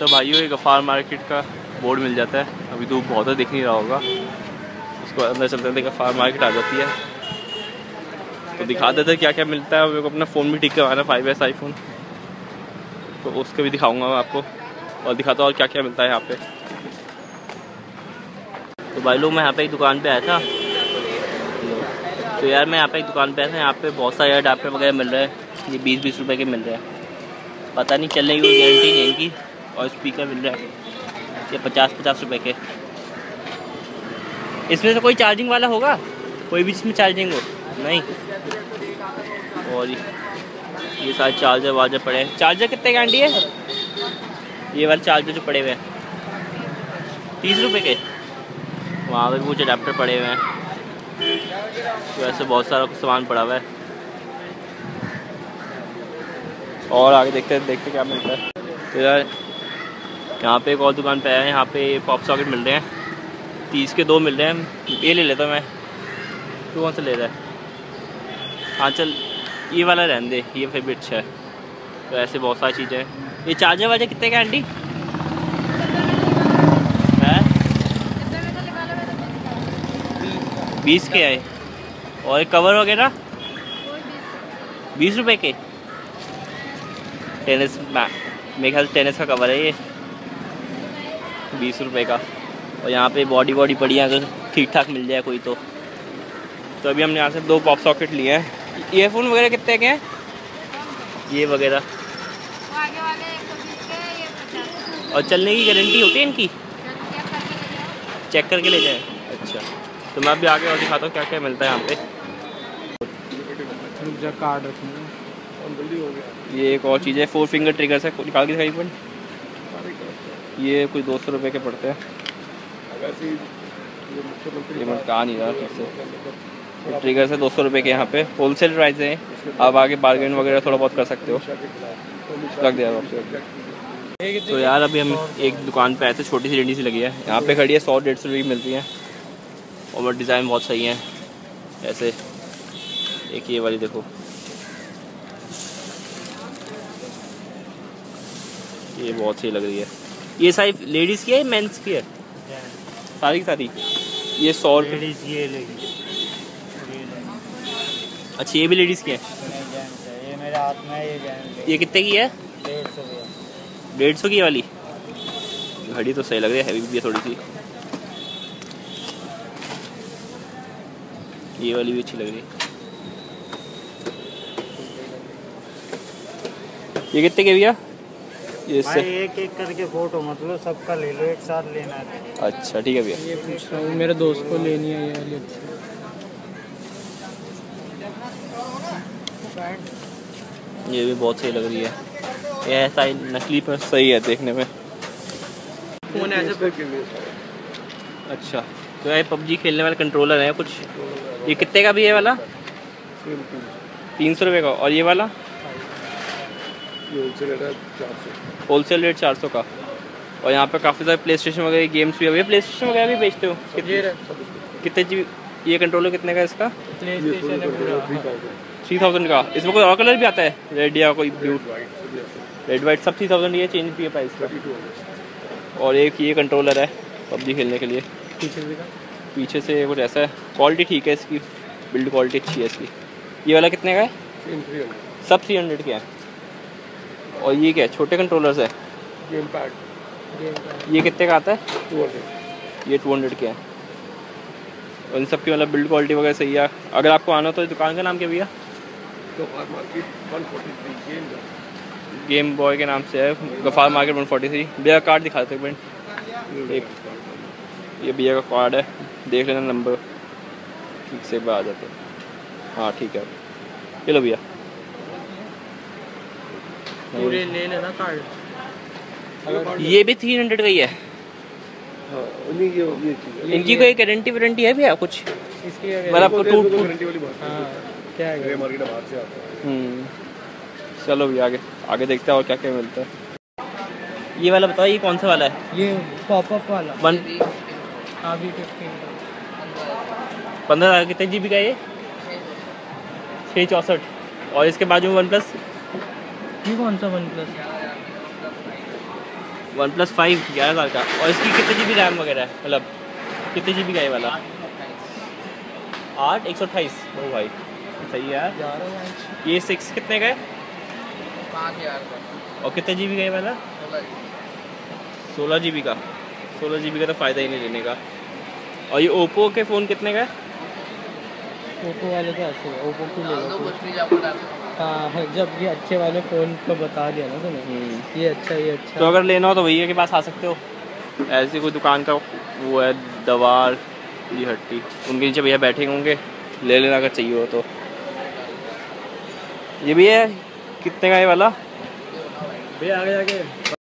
तो भाइयों ये गफ़ार मार्केट का बोर्ड मिल जाता है। अभी धूप बहुत है, दिख नहीं रहा होगा, उसको अंदर चलते थे गफ़ार मार्केट आ जाती है तो दिखा देते क्या क्या मिलता है। मेरे को अपना फ़ोन भी ठीक करवाना 5S आईफोन, तो उसको भी दिखाऊंगा मैं आपको और दिखाता हूँ और क्या क्या मिलता है यहाँ पे। तो भाई लोग मैं यहाँ पे एक दुकान पे आया था, तो यार मैं यहाँ पे एक दुकान पे आया था, यहाँ पे बहुत सारे अडाप्टर वगैरह मिल रहे हैं। ये 20-20 रुपए के मिल रहे हैं, पता नहीं चलने की कोई गारंटी नहीं इनकी। और स्पीकर मिल रहा है ये 50-50 रुपए के। इसमें से कोई चार्जिंग वाला होगा, कोई भी इसमें चार्जिंग हो? नहीं। और ये सारे चार्जर वार्जर पड़े हैं। चार्जर कितने का आंटी है? ये वाले चार्जर जो पड़े हुए हैं 30 रुपए के। वहाँ पर कुछ अडाप्टर पड़े हुए हैं, तो ऐसे बहुत सारा कुछ सामान पड़ा हुआ है। और आगे देखते क्या मिलता है। तो यार यहाँ पे एक और दुकान पे आया है, यहाँ पे पॉप सॉकेट मिल रहे हैं, 30 के 2 मिल रहे हैं। ये ले लेता मैं। तू कौन सा ले रहा है? हाँ चल ये वाला रहने दे, ये फिर भी अच्छा है। तो ऐसे बहुत सारी चीज़ें हैं। ये चार्जर वार्जर कितने का आंटी है? 20 के आए। और कवर वगैरह 20 रुपए के। टेनिस मेरे ख्याल से टेनिस का कवर है ये, 20 रुपए का। और यहाँ पे बॉडी पड़ी है, अगर ठीक ठाक मिल जाए कोई तो अभी हमने यहाँ से 2 पॉप सॉकेट लिए हैं। ईयरफोन वगैरह कितने के हैं ये वगैरह? आगे वाले 120 के, ये 50। और चलने की गारंटी होती है इनकी? चेक करके ले जाएं। अच्छा, तो मैं अभी आगे और दिखाता हूँ क्या क्या मिलता है यहाँ पे। कार्ड ये एक और चीज़ है, 4 फिंगर ट्रिगर है, निकाल के दिखाई पड़। ये कोई 200 रुपये के पड़ते हैं। ये मैं कहा नहीं रहा कैसे। ट्रिगर से 200 रुपये के यहाँ पे होलसेल प्राइस है। आप आगे बार्गेन वगैरह थोड़ा बहुत कर सकते हो। रख दिया आपसे। तो यार अभी हम एक दुकान पे आए थे, छोटी सी रेडी सी लगी है, यहाँ पे खड़ी है, 100-150 रुपये की मिलती है। और डिज़ाइन बहुत सही है ऐसे। एक ये वाली देखो, ये बहुत सही लग रही है। ये सारी लेडीज़ की है, मेंस की है? सारी की सारी। ये 100 रुपये। अच्छा ये भी लेडीज़ की है? ये मेरे हाथ में है, ये कितने की है? 150 की वाली। घड़ी तो सही लग रही है, हैवी भी है थोड़ी सी। ये वाली भी अच्छी लग रही है। ये कितने के भैया? ये भाई एक करके फोटो मतलब सबका ले लो, एक साथ लेना है। अच्छा ठीक है भैया। ये पूछ रहा हूँ, मेरे दोस्त को लेनी है ये वाली। ये भी बहुत सही लग रही है, ये ऐसा नकली पर सही है देखने में। फोन ऐसे अच्छा, तो ये PUBG खेलने वाले कंट्रोलर है कुछ। ये कितने का भी है वाला? 300 रुपये का। और ये वाला? होलसेल रेट 400 का। और यहाँ पे काफ़ी सारे प्ले स्टेशन वगैरह गेम्स भी है। प्ले स्टेशन वगैरह भी बेचते हो? कितने जी? ये कंट्रोलर कितने का इसका? 3000 का। इसमें कोई और कलर भी आता है, रेड या कोई ब्लू? रेड वाइट सब 3000 ये चेंज भी है प्राइस का। और एक ये कंट्रोलर है PUBG खेलने के लिए, पीछे से कुछ ऐसा है। क्वालिटी ठीक है इसकी, बिल्ड क्वालिटी अच्छी है इसकी। ये वाला कितने का है? सब 300 के हैं। और ये क्या है? छोटे कंट्रोलर्स है। Gamepad. ये कितने का आता है? 200। ये 200 के हैं। और इन सब की मतलब बिल्ड क्वालिटी वगैरह सही है। अगर आपको आना हो तो दुकान का नाम क्या भैया? गेम बॉय के नाम से है, गफ़ार मार्केट 143। भैया कार्ड दिखाते हैं एक, ये भैया का कार्ड है, देख लेना नंबर ठीक से आ जाते हैं। हाँ ठीक है, चलो भैया पूरे ले लेना कार्ड। ये भी 300 का ही है। इनकी कोई गारंटी वारंटी है भैया कुछ? मतलब आपको टूट क्या है? बाहर से आता है। चलो भैया आगे देखते हैं और क्या क्या मिलता है। ये वाला बताओ, ये कौन सा वाला है? ये पॉपअप वाला 15 कितने GB का ये? 664। और इसके बाजू में OnePlus, ये कौन सा OnePlus? OnePlus 5 11,000 का। और इसकी कितने GB रैम वगैरह है, मतलब कितने GB का है वाला? 8 128। ओ भाई सही है यार। ये 6 कितने का है? 5,000 का। और कितने GB का है वाला? 16 GB का। 16 GB का तो फ़ायदा ही नहीं लेने का। और ये ओप्पो के फ़ोन कितने का है? ओप्पो वाले तो ऐसे ओप्पो की ले लो। कुछ भी आपको डाल हाँ, जब ये अच्छे वाले फ़ोन को बता दिया ना तुम्हें, ये अच्छा ये अच्छा। तो अगर लेना हो तो भैया के पास आ सकते हो। ऐसी कोई दुकान का वो है दवार की हट्टी, उनके नीचे भैया बैठे होंगे, ले लेना अगर चाहिए हो तो। ये भी है कितने का है वाला भैया आगे